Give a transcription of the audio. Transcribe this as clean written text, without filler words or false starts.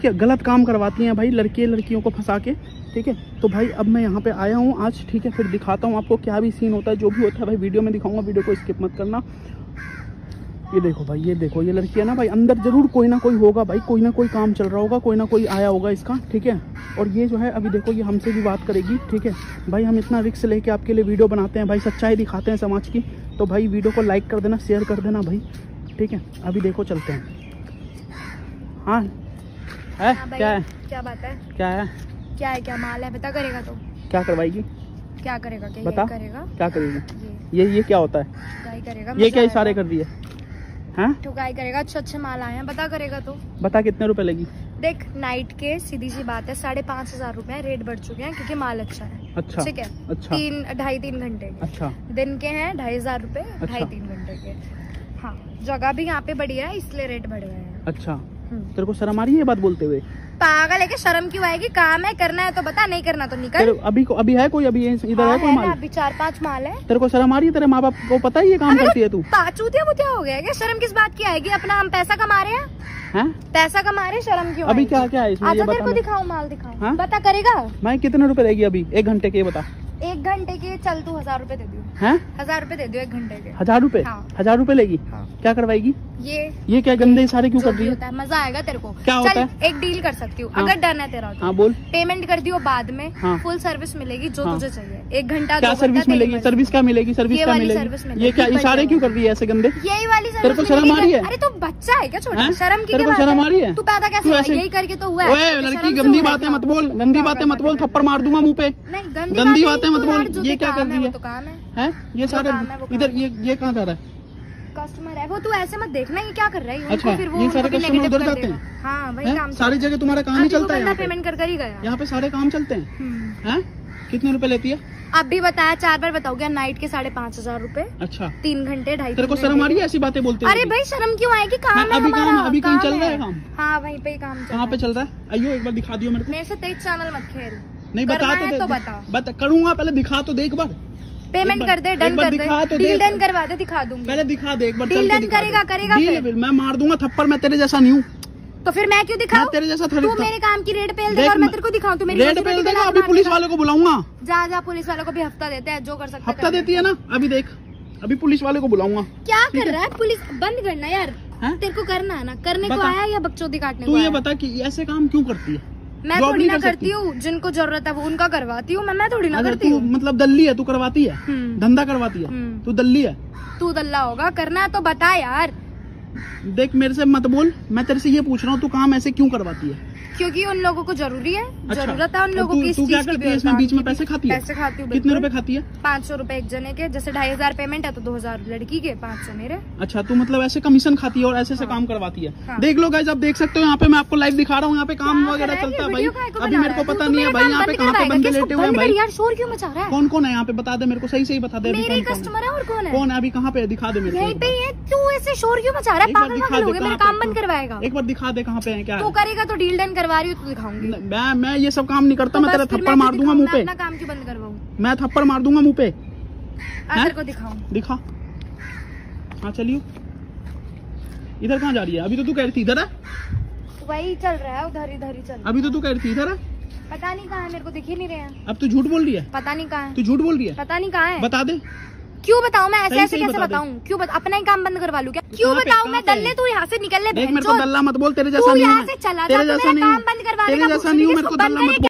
ठीक है, गलत काम करवाती हैं भाई लड़कियों को फंसा के। ठीक है, तो भाई अब मैं यहाँ पे आया हूँ आज। ठीक है, फिर दिखाता हूँ आपको क्या भी सीन होता है, जो भी होता है भाई वीडियो में दिखाऊंगा, वीडियो को स्किप मत करना। ये देखो भाई, ये देखो, ये लड़की है ना भाई, अंदर जरूर कोई ना कोई होगा भाई, कोई ना कोई काम चल रहा होगा, कोई ना कोई आया होगा इसका। ठीक है, और ये जो है अभी देखो ये हमसे भी बात करेगी। ठीक है भाई, हम इतना रिस्क लेके आपके लिए वीडियो बनाते हैं भाई, सच्चाई दिखाते हैं समाज की, तो भाई वीडियो को लाइक कर देना, शेयर कर देना भाई। ठीक है, अभी देखो चलते हैं। हाँ है, क्या है, क्या बात है, क्या है, क्या माल है, बता। करेगा तो क्या करवाएगी, क्या करेगा, बता, करेगा क्या करेगी, ये क्या होता है, करेगा, ये क्या इशारे कर दिए हैं? ठुकाई करेगा, अच्छे माल आए हैं, बता। करेगा तो बता, कितने रुपए लेगी? देख, नाइट के सीधी सी बात है 5,500 रुपए रेट बढ़ चुके हैं, क्योंकि माल अच्छा है। अच्छा, ठीक है, अच्छा, 2.5-3 घंटे के। अच्छा, दिन के हैं 2,500 रुपए, 2.5-3 घंटे के। हाँ, जगह भी यहाँ पे बढ़िया है, इसलिए रेट बढ़ गए हैं। अच्छा, तेरे को शर्म आ रही है ये बात बोलते हुए? पागल है, शर्म क्यों आएगी? काम है, करना है तो बता, नहीं करना तो निकल। अभी है कोई, अभी इधर है कोई माल? अभी 4-5 माल है। तेरे को शर्म आ रही है? तेरे माँ बाप को पता है ये काम करती है तू? चूतिया बुतिया हो गया क्या? शर्म किस बात की आएगी? अपना हम पैसा कमा रहे हैं, पैसा कमा रहे, शर्म क्यों? अभी क्या क्या है इसमें? अच्छा, तेरे को दिखाओ, माल दिखाओ, बता। करेगा? मैं कितने रुपए रहेगी अभी 1 घंटे के, बता। 1 घंटे के चल तू 1,000 रुपए दे दियो। 1,000 रुपए दे दियो 1 घंटे के। 1,000 रुपए? 1,000 रुपए लेगी? क्या करवाएगी? ये क्या गंदे इशारे क्यों कर रही है? मजा आएगा तेरे को? क्या होता है? एक डील कर सकती हूँ, अगर डन है तेरा तो। बोल। पेमेंट कर दियो बाद में, फुल सर्विस मिलेगी जो तुझे चाहिए। 1 घंटा क्या सर्विस मिलेगी? सर्विस क्या मिलेगी? सर्विस क्या मिलेगी? ये क्या इशारे क्यों कर रही है ऐसे गंदे? यही वाली सर्विस। तेरे को शर्म आ रही है? अरे तू बच्चा है क्या छोटा? शर्म की शर्म आ रही है? तू पैदा कैसे? यही करके तो हुआ है। लड़की गंदी बातें मत बोल, गंदी बातें मत बोल, थप्पड़ मार दूंगा मुँह पे। गंदी बातें मत बोल। ये क्या कर रही है? तो काम है ये सारे इधर, ये कहाँ जा रहा है? कस्टमर है वो, तू ऐसे मत देखना ये क्या कर रहा है। अच्छा, फिर वो ये सारे कस्टमर उधर जाते हैं? हाँ, वही काम। सारी जगह तुम्हारा काम ही चलता है? पेमेंट कर ही गया। यहाँ पे सारे काम चलते हैं? कितने रुपए लेती है? अब भी बताया, 4 बार बताओ क्या? नाइट के 5,500 रुपए। अच्छा, 3 घंटे 2.5। तेरे को शर्म आ रही है ऐसी बातें बोलते? अरे भाई शर्म क्यों आएगी? काम है हमारा। अभी कहीं चल रहा है काम? हाँ, वहीं पे काम। कहाँ पे चल रहा है? आइयो एक बार दिखा दियो मेरे को। मेरे से तेज चैनल मत खेल। नहीं, बता तो बता। करूंगा, पहले दिखा तो दे एक बार। पेमेंट कर दे, डन कर दे, डील डन करवा दे, दिखा दूंगी। पहले दिखा दे एक बार। डील डन करेगा मैं मार दूंगा थप्पड़, मैं तेरे जैसा नहीं हूँ। तो फिर मैं क्यों दिखाऊं? तेरे जैसा थोड़ी। तू मेरे काम की रेट पेल दे और मैं तेरे को दिखाऊं? तू मेरी रेट पेल देगा? अभी पुलिस वाले को बुलाऊंगा। जा पुलिस वालों को भी हफ्ता देते हैं, जो कर सकते हैं। हफ्ता देती है ना? अभी देख, अभी पुलिस वाले को बुलाऊंगा। क्या कर रहा है? पुलिस बंद करना यार। तेरे को करना है ना? करने को आया या बकचोदी काटने को? तू ये बता कि ऐसे काम क्यों करती है? मैं थोड़ी ना करती हूँ, जिनको जरूरत है वो उनका करवाती हूँ, मैं थोड़ी ना करती हूँ। मतलब दल्ली है तू? करवाती है, धंधा करवाती है तू? दल्ली है तू? दल्ला होगा। करना है तो बता यार। देख, मेरे से मत बोल, मैं तेरे से ये पूछ रहा हूँ, तू काम ऐसे क्यों करवाती है? क्योंकि उन लोगों को जरूरी है। अच्छा, जरूरत है उन लोगों की। तू क्या करती है इसमें? बीच में पैसे खाती है? पैसे खाती हूँ। कितने रुपए खाती है? 500 रुपए एक जने के। जैसे 2,500 पेमेंट है तो 2,000 लड़की के, 500 मेरे। अच्छा, तू मतलब ऐसे कमीशन खाती है और ऐसे से काम करवाती है? देख लो गाइस, आप देख सकते हो यहाँ पे, मैं आपको लाइव दिखा रहा हूँ, यहाँ पे काम वगैरह चलता है भाई। अभी मेरे को पता नहीं है भाई यहाँ पे कहाँ पे बंदे लेटे हुए हैं भाई। यार शोर क्यों मचा रहा है? कौन कौन है यहाँ पे? बता दे मेरे को, सही बता दे। मेरे कस्टमर है और कौन है? कौन है? अभी कहाँ पे? दिखा दे मेरे को। यहीं पे है। तू ऐसे शोर क्यों मचा रहा है? पागल हो गया? मेरा काम बंद करवाएगा? एक बार दिखा दे कहाँ पे है, क्या है? तू करेगा तो डील डन करवा रही हूँ तो दिखाऊंगी। मैं ये सब काम नहीं करता। मैं तेरा थप्पड़ मार दूंगा मुंह पे। अपना काम क्यों बंद करवाऊं? मैं थप्पड़ मार दूंगा मुंह पे। तेरे को दिखाऊं? दिखा। हाँ चलियो। इधर कहाँ जा रही है? अभी तो तू कह रही थी इधर है। वही चल रहा है, उधर इधर ही चल रहा है। अभी तो तू कह रही थी इधर है। पता नहीं कहाँ है, मेरे को दिख ही नहीं रहे हैं। अब तू झूठ बोल रही है? पता नहीं कहाँ है। तू झूठ बोल रही है? पता नहीं कहाँ है। बता दे। क्यों बताऊं मैं? ऐसे कैसे बताऊं? क्यों अपना ही काम बंद करवा लूं क्या? क्यों बताऊं मैं? दल्ले तू यहाँ से निकल ले। मेरे को दल्ला मत बोल, तेरे जैसा नहीं हूँ। तेरे जैसा नहीं, काम बंद करवा। तेरे जैसा नहीं हूँ, मेरे को दल्ला मत बोल।